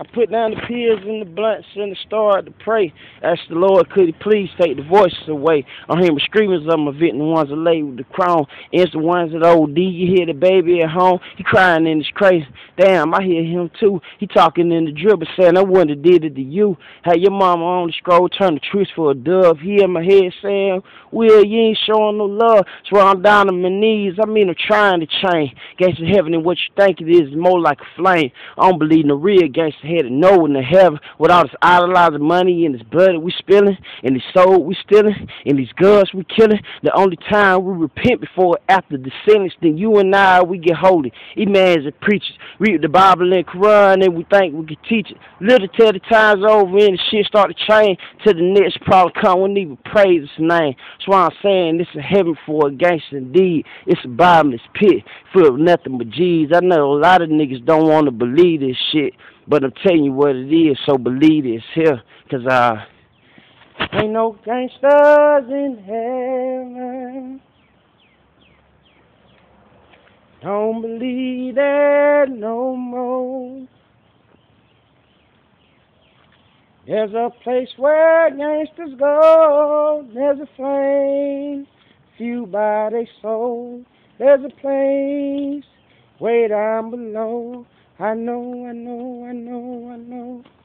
I put down the pills and the blunts and started to pray. Asked the Lord, could he please take the voices away? I hear the screamings of my victim, the ones that lay with the crown. It's the ones that OD. You hear the baby at home, he crying in his crazy. Damn, I hear him too. He talking in the dribble, saying, I wouldn't have did it to you. Had your mama on the scroll, turn the truth for a dove. He in my head saying, Will, you ain't showing no love. So I'm down on my knees. I mean, I'm trying to change. Gangsta heaven and what you think it is more like a flame. I don't believe in the real gangsta headed no in the heaven. With all this idolizing money and this blood that we spilling, and this soul we stealing, and these girls we killing. The only time we repent before after the sentence, then you and I, we get holy. Imams and preachers read the Bible and Quran, and we think we can teach it. Little till the time's over and the shit start to change. Till the next problem come, we need to praise his name. That's why I'm saying this is heaven for a gangster indeed. It's a bottomless pit full of nothing but G's. I know a lot of niggas don't want to believe this shit, but I'm telling you what it is, so believe this here. Cause ain't no gangsters in heaven. Don't believe that no more. There's a place where gangsters go. There's a flame, fueled by their soul. There's a place way down below. I know, I know, I know, I know.